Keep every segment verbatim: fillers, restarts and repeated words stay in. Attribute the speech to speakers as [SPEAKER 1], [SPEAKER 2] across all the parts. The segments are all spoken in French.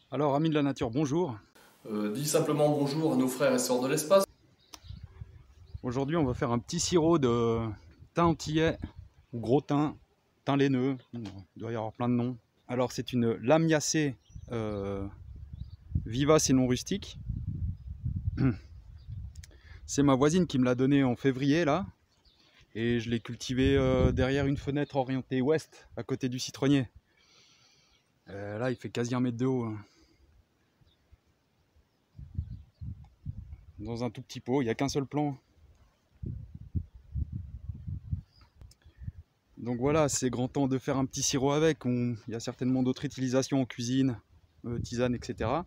[SPEAKER 1] Alors, amis de la nature, bonjour.
[SPEAKER 2] Euh, dis simplement bonjour à nos frères et sœurs de l'espace.
[SPEAKER 1] Aujourd'hui, on va faire un petit sirop de thym antillais ou gros thym, thym laineux. Il doit y avoir plein de noms. Alors, c'est une lamiacée euh, vivace et non rustique. C'est ma voisine qui me l'a donné en février là. Et je l'ai cultivé euh, derrière une fenêtre orientée ouest, à côté du citronnier. Euh, là, il fait quasi un mètre de haut. Hein. Dans un tout petit pot, il n'y a qu'un seul plant. Donc voilà, c'est grand temps de faire un petit sirop avec. On... Il y a certainement d'autres utilisations en cuisine, euh, tisane, et cetera.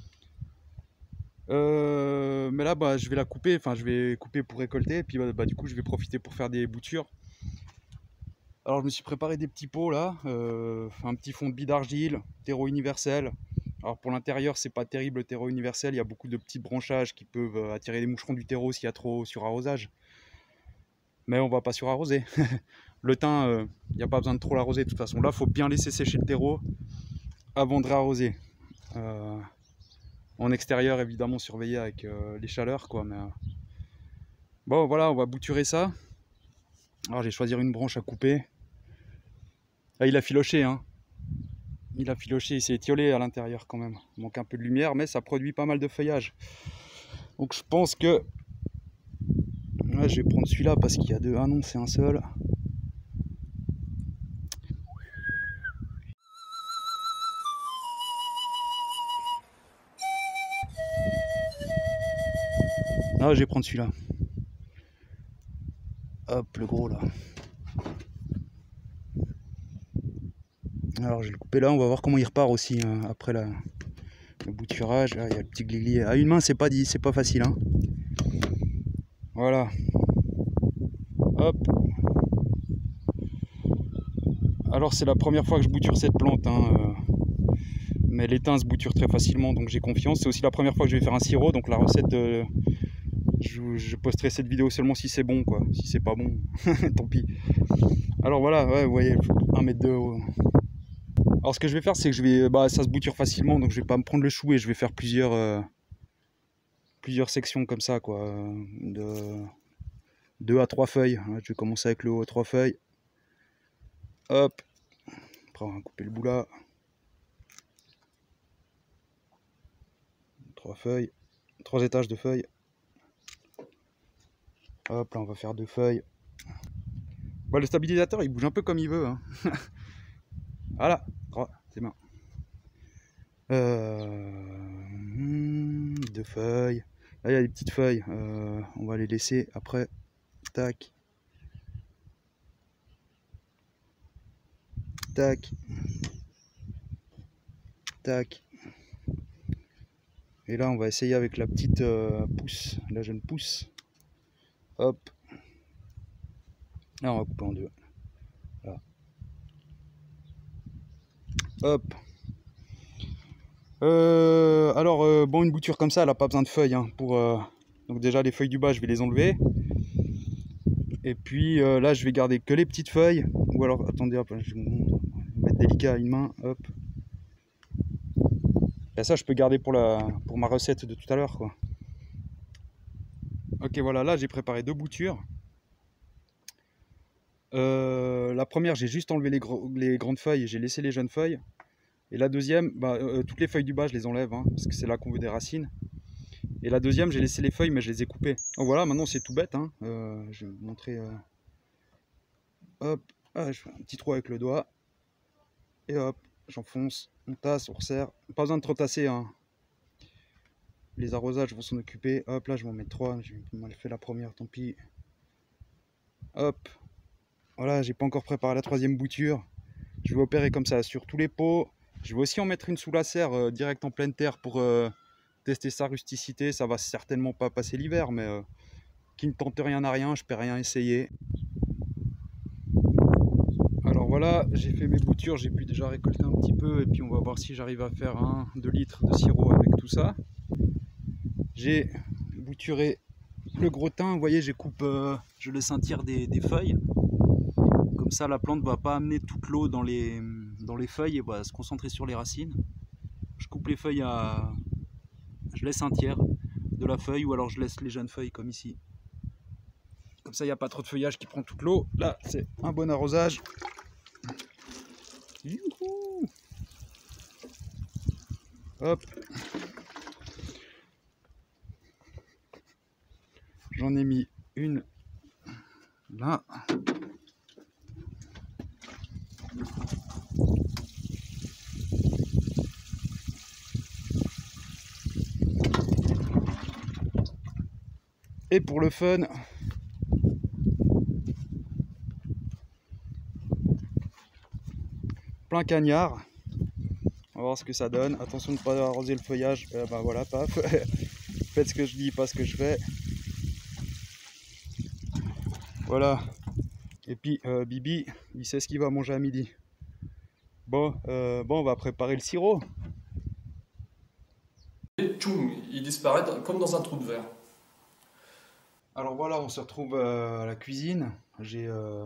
[SPEAKER 1] Euh, mais là, bah, je vais la couper. Enfin, je vais couper pour récolter. Et puis, bah, bah, du coup, je vais profiter pour faire des boutures. Alors, je me suis préparé des petits pots là. Euh, un petit fond de billes d'argile, terreau universel. Alors, pour l'intérieur, c'est pas terrible le terreau universel. Il y a beaucoup de petits branchages qui peuvent attirer les moucherons du terreau s'il y a trop surarrosage. Mais on va pas surarroser. Le thym, il euh, n'y a pas besoin de trop l'arroser de toute façon. Là, il faut bien laisser sécher le terreau avant de réarroser. Euh, en extérieur, évidemment, surveiller avec euh, les chaleurs, quoi. Mais, euh... bon, voilà, on va bouturer ça. Alors, j'ai choisi une branche à couper. Là, il a filoché, hein. Il a filoché, il s'est étiolé à l'intérieur quand même. Il manque un peu de lumière, mais ça produit pas mal de feuillage. Donc, je pense que... Là, je vais prendre celui-là parce qu'il y a deux. Ah non, c'est un seul. Ah, je vais prendre celui-là. Hop, le gros là. Alors je vais le couper là, on va voir comment il repart aussi hein, après la, le bouturage. Là, il y a le petit gligli. À une main, c'est pas dit, c'est pas facile. Hein. Voilà. Hop. Alors c'est la première fois que je bouture cette plante. Hein, euh, mais les thym se bouturent très facilement, donc j'ai confiance. C'est aussi la première fois que je vais faire un sirop, donc la recette, euh, je, je posterai cette vidéo seulement si c'est bon, quoi. Si c'est pas bon, tant pis. Alors voilà, ouais, vous voyez, un mètre de haut. Alors ce que je vais faire, c'est que je vais, bah, ça se bouture facilement, donc je vais pas me prendre le chou et je vais faire plusieurs, euh, plusieurs sections comme ça, quoi, de deux à trois feuilles. Je vais commencer avec le haut à trois feuilles. Hop. Après on va couper le bout là. Trois feuilles, trois étages de feuilles. Hop, là on va faire deux feuilles. Bah, le stabilisateur il bouge un peu comme il veut. Hein. Voilà, c'est bien. Euh, deux feuilles. Là il y a des petites feuilles. Euh, on va les laisser après. Tac. Tac. Tac. Et là on va essayer avec la petite euh, pousse, la jeune pousse. Hop. Là on va couper en deux. Là. Hop. Euh, alors euh, bon, une bouture comme ça, elle n'a pas besoin de feuilles. Hein, pour, euh... Donc déjà les feuilles du bas, je vais les enlever. Et puis euh, là, je vais garder que les petites feuilles. Ou alors, attendez, hop, je vais mettre délicat à une main. Hop. Et ça, je peux garder pour, la... pour ma recette de tout à l'heure, quoi. Ok, voilà, là j'ai préparé deux boutures. Euh, la première, j'ai juste enlevé les, gros, les grandes feuilles et j'ai laissé les jeunes feuilles. Et la deuxième, bah, euh, toutes les feuilles du bas, je les enlève, hein, parce que c'est là qu'on veut des racines. Et la deuxième, j'ai laissé les feuilles, mais je les ai coupées. Donc voilà, maintenant c'est tout bête. Hein. Euh, je vais vous montrer. Euh... Hop, ah, je fais un petit trou avec le doigt. Et hop, j'enfonce, on tasse, on resserre. Pas besoin de trop tasser. Hein. Les arrosages vont s'en occuper. Hop, là je vais en mettre trois. J'ai mal fait la première, tant pis. Hop. Voilà, j'ai pas encore préparé la troisième bouture. Je vais opérer comme ça sur tous les pots. Je vais aussi en mettre une sous la serre, euh, direct en pleine terre pour euh, tester sa rusticité. Ça va certainement pas passer l'hiver, mais euh, qui ne tente rien à rien, je peux rien essayer. Alors voilà, j'ai fait mes boutures, j'ai pu déjà récolter un petit peu et puis on va voir si j'arrive à faire un, deux litres de sirop avec tout ça. J'ai bouturé le gros thym, vous voyez, je coupe, euh, je laisse un tiers des, des feuilles. Comme ça, la plante ne va pas amener toute l'eau dans les, dans les feuilles et va se concentrer sur les racines. je coupe les feuilles à... Je laisse un tiers de la feuille ou alors je laisse les jeunes feuilles comme ici. Comme ça, il n'y a pas trop de feuillage qui prend toute l'eau. Là, c'est un bon arrosage. Youhou! Hop. J'en ai mis une là. Et pour le fun, plein cagnard. On va voir ce que ça donne. Attention de ne pas arroser le feuillage. Euh, ben voilà, paf. Faites ce que je dis, pas ce que je fais. Voilà. Et puis euh, Bibi, il sait ce qu'il va manger à midi. Bon, euh, bon, on va préparer le sirop.
[SPEAKER 2] Et tchoum, il disparaît comme dans un trou de verre.
[SPEAKER 1] Alors voilà, on se retrouve euh, à la cuisine. J'ai euh,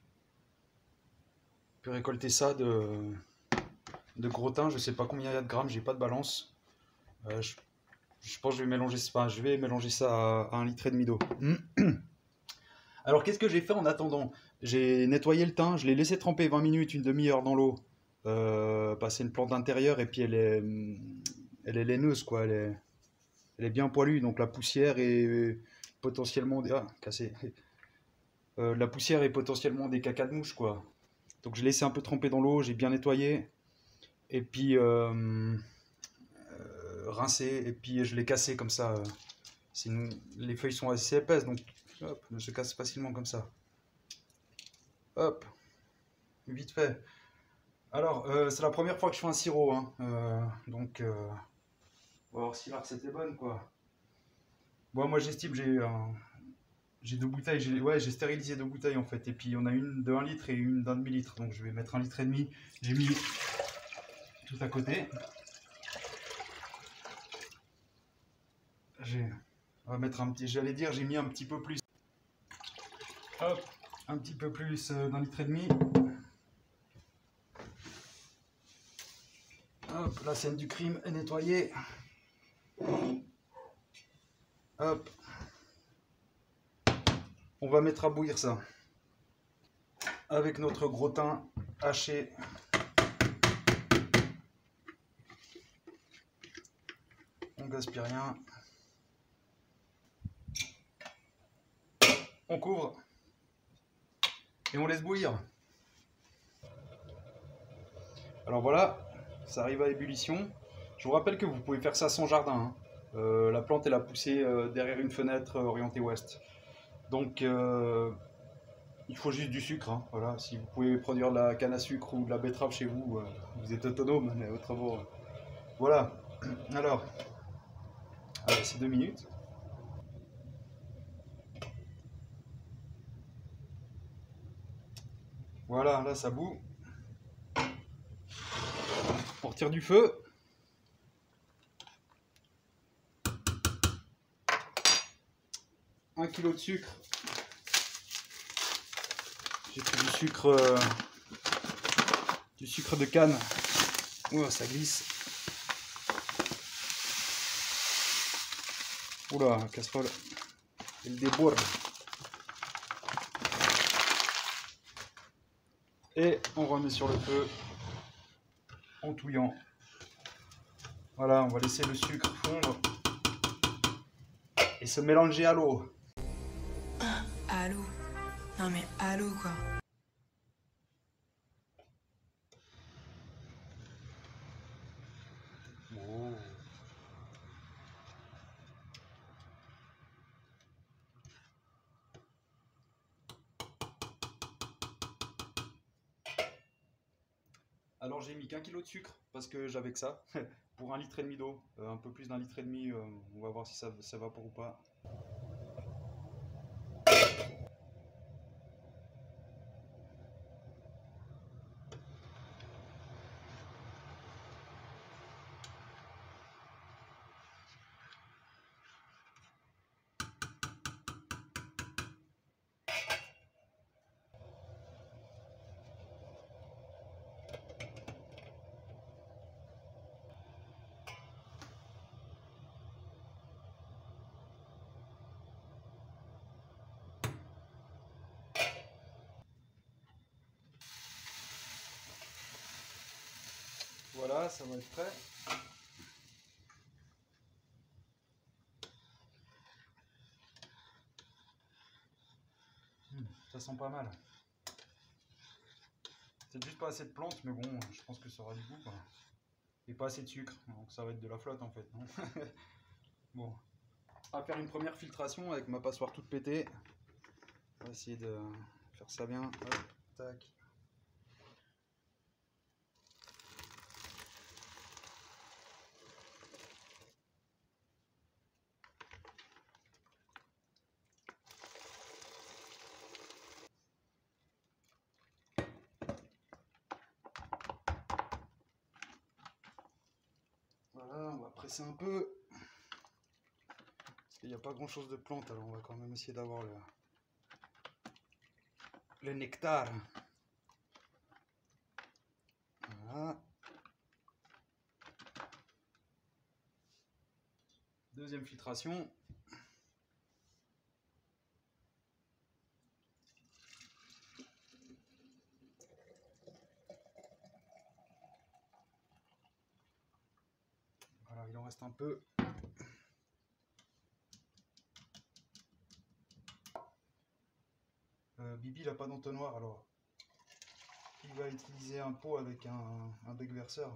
[SPEAKER 1] pu récolter ça de, de gros thym. Je sais pas combien il y a de grammes, j'ai pas de balance. Euh, je, je pense que je vais mélanger, enfin, je vais mélanger ça à, à un litre et demi d'eau. Alors qu'est-ce que j'ai fait en attendant? J'ai nettoyé le thym, je l'ai laissé tremper vingt minutes, une demi-heure dans l'eau. Euh, passer une plante intérieure et puis elle est, elle est laineuse quoi. Elle est, elle est bien poilue, donc la poussière est potentiellement des... Ah, cassé. Euh, la poussière est potentiellement des caca de mouche quoi. Donc j'ai laissé un peu tremper dans l'eau, j'ai bien nettoyé et puis euh, euh, rincé et puis je l'ai cassé comme ça. Sinon, les feuilles sont assez épaisses donc hop, ne se casse facilement comme ça. Hop, vite fait. Alors euh, c'est la première fois que je fais un sirop, hein. Euh, donc euh, on va voir si la recette est bonne quoi. Bon, moi j'estime j'ai un... J'ai deux bouteilles, j'ai ouais, j'ai stérilisé deux bouteilles en fait, et puis on a une de un litre et une d'un demi litre, donc je vais mettre un litre et demi. J'ai mis tout à côté. On va mettre un petit, j'allais dire, j'ai mis un petit peu plus. Hop, un petit peu plus d'un litre et demi. Hop, la scène du crime est nettoyée. Hop. On va mettre à bouillir ça. Avec notre gros thym haché. On gaspille rien. On couvre. Et on laisse bouillir. Alors voilà, ça arrive à ébullition. Je vous rappelle que vous pouvez faire ça sans jardin, hein. Euh, la plante elle a poussé euh, derrière une fenêtre euh, orientée ouest. Donc euh, il faut juste du sucre, hein. Voilà. Si vous pouvez produire de la canne à sucre ou de la betterave chez vous, euh, vous êtes autonome, mais autrement. Euh, voilà. Alors, allez, c'est deux minutes. Voilà, là ça bout. On retire du feu. Un kilo de sucre. J'ai pris du sucre, euh, du sucre de canne. Oh, ça glisse. Oula, casserole. Elle déborde. Et on remet sur le feu en touillant. Voilà, on va laisser le sucre fondre et se mélanger à l'eau.
[SPEAKER 3] À l'eau. Non mais à l'eau quoi.
[SPEAKER 1] Oh. Alors j'ai mis qu'un kilo de sucre parce que j'avais que ça pour un litre et demi d'eau, euh, un peu plus d'un litre et demi. Euh, on va voir si ça, ça va pour ou pas. Voilà, ça va être prêt. Mmh, ça sent pas mal. C'est juste pas assez de plantes, mais bon, je pense que ça aura du goût, quoi. Et pas assez de sucre, donc ça va être de la flotte en fait, non? Bon, on va faire une première filtration avec ma passoire toute pétée. On va essayer de faire ça bien. Hop, tac. Voilà, on va presser un peu. Parce qu'il n'y a pas grand chose de plante, alors on va quand même essayer d'avoir le, le nectar. Voilà. Deuxième filtration. Voilà, il en reste un peu. Euh, Bibi il n'a pas d'entonnoir, alors il va utiliser un pot avec un, un bec verseur.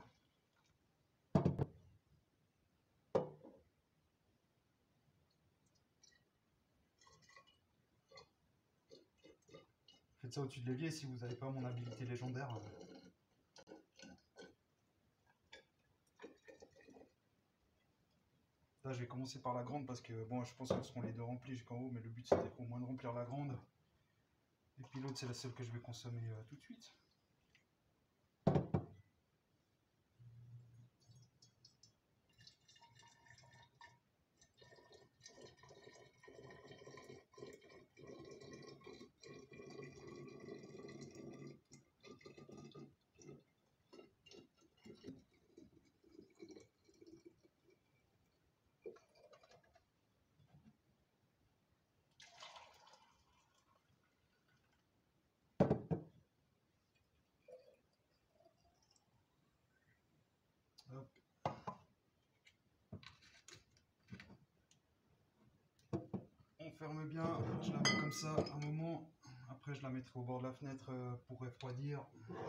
[SPEAKER 1] Faites ça au-dessus de l'évier si vous n'avez pas mon habilité légendaire. Là je vais commencer par la grande parce que bon, je pense que ce seront les deux remplis jusqu'en haut, mais le but c'était au moins de remplir la grande. Et puis l'autre c'est la seule que je vais consommer euh, tout de suite. Hop. On ferme bien, je la mets comme ça un moment, après je la mettrai au bord de la fenêtre pour refroidir.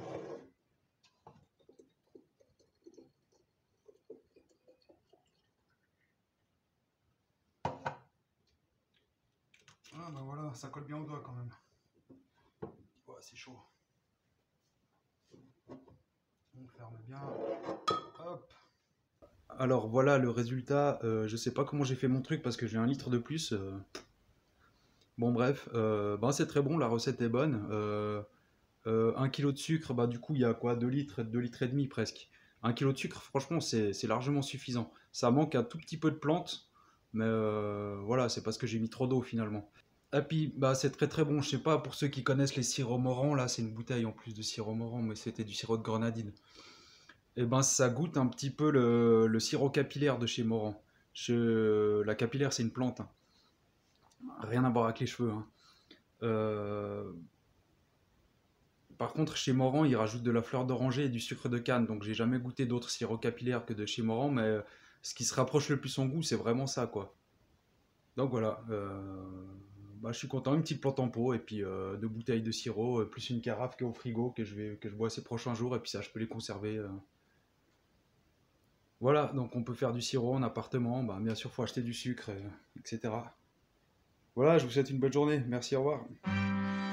[SPEAKER 1] Ah bah voilà, ça colle bien au doigt quand même. Ouais, c'est chaud. On ferme bien. Hop. Alors voilà le résultat. Euh, je sais pas comment j'ai fait mon truc parce que j'ai un litre de plus. Euh... Bon bref, euh, ben, c'est très bon, la recette est bonne. Euh, euh, un kilo de sucre, bah du coup il y a quoi, deux litres, deux litres et demi presque. Un kilo de sucre, franchement c'est largement suffisant. Ça manque un tout petit peu de plantes, mais euh, voilà, c'est parce que j'ai mis trop d'eau finalement. Et puis bah c'est très très bon. Je sais pas, pour ceux qui connaissent les sirops Morand, là c'est une bouteille en plus de sirop Morand, mais c'était du sirop de grenadine. Et ben ça goûte un petit peu le, le sirop capillaire de chez Morand. Je, la capillaire c'est une plante, hein. Rien à voir avec les cheveux, hein. Euh, par contre chez Morand ils rajoutent de la fleur d'oranger et du sucre de canne, donc j'ai jamais goûté d'autres sirops capillaires que de chez Morand, mais ce qui se rapproche le plus en goût c'est vraiment ça quoi. Donc voilà, euh, bah, je suis content, une petite plante en pot et puis euh, deux bouteilles de sirop, euh, plus une carafe qui est au frigo que je, vais, que je bois ces prochains jours et puis ça je peux les conserver. Euh. Voilà, donc on peut faire du sirop en appartement, bah, bien sûr il faut acheter du sucre, euh, et cetera. Voilà, je vous souhaite une bonne journée, merci, au revoir.